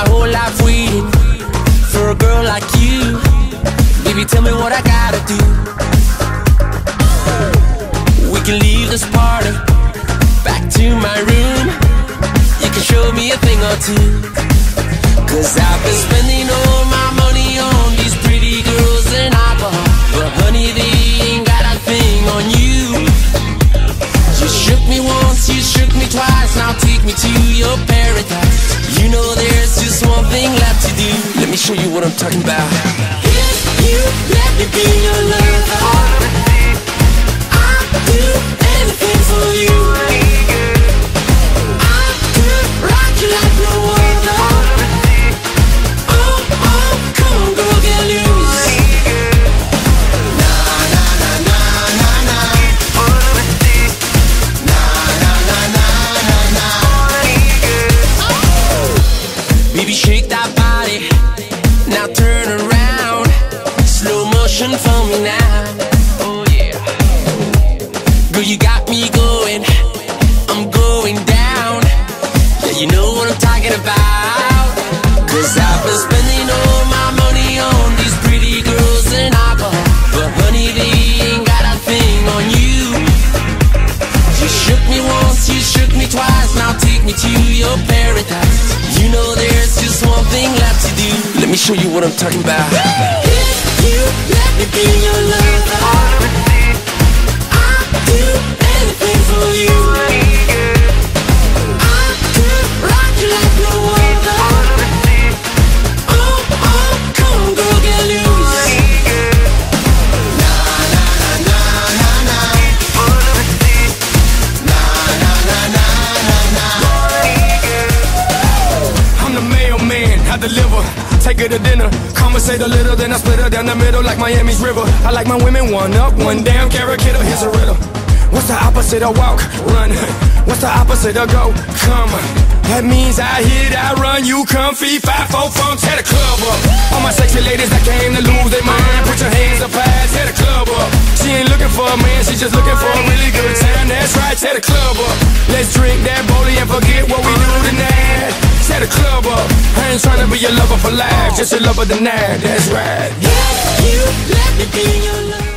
my whole life waiting for a girl like you. Baby, tell me what I gotta do. We can leave this party back to my room. You can show me a thing or two. Cause I've been spending all my money on these pretty girls and alcohol, but honey, they ain't got a thing on you. You shook me once, you shook me twice, now take me to your paradise. You know there's just one thing left to do. Let me show you what I'm talking about. If you let me be your lover, I'll do anything for you. I could rock you like no other. Oh, oh, come on girl, get loose. Na na na na na na. Na na na na na na. Baby, shake that body, now turn around. Slow motion for me now. Oh yeah. Girl, you got me going, I'm going down. Yeah, you know what I'm talking about. Cause I've been spending all my money on these pretty girls and alcohol, but honey, they ain't got a thing on you. You shook me once, you shook me twice, now take me to your paradise. You know there's just one thing left to do. Let me show you what I'm talking about. If you let me be your lover, I'll do anything for you. I could rock you like no other. Oh, oh, come on girl, get loose. Na na na na na na. Na na na na na na. I'm the mailman, I deliver. Take her to dinner, conversate a little, then I split her down the middle like Miami's river. I like my women one up, one down, carrot kiddo, here's a riddle. What's the opposite of walk? Run. What's the opposite of go? Come. That means I hit, I run, you comfy, 5-4 funk, tear the club up. All my sexy ladies that came to lose their mind, put your hands up high, tear the club up. She ain't looking for a man, she just looking for a really good time. That's right, tear the club up. Let's drink that Bodie and forget what we do tonight. Tear the club up. I ain't tryna be your lover for life, just your lover tonight. That's right. If you let me be your lover.